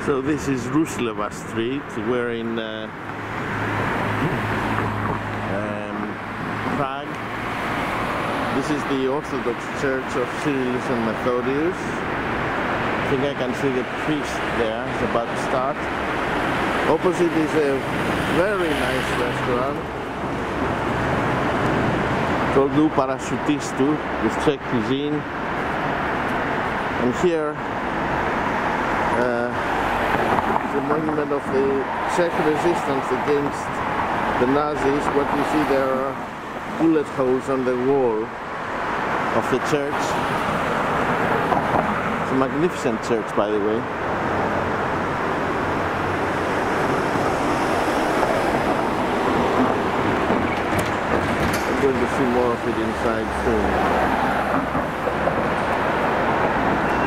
So this is Rusleva Street. We're in Prague. This is the Orthodox Church of Cyril and Methodius. I think I can see the priest there. It's about to start. Opposite is a very nice restaurant called Du Parasutistu with Czech cuisine. And here the monument of the Czech resistance against the Nazis. What you see there are bullet holes on the wall of the church. It's a magnificent church, by the way. I'm going to see more of it inside soon.